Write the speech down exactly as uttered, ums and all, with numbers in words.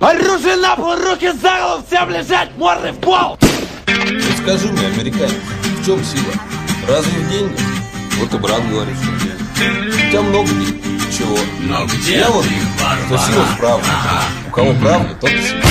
Оружие на пол, руки за голову, всем лежать, морды в пол! Вот скажи мне, американец, в чем сила? Разве в деньгах? Вот и брат говорит, что нет. У тебя много денег. Чего? Но где Я вот, ты, Варвара? что сила в правде. У кого правда, тот и сила.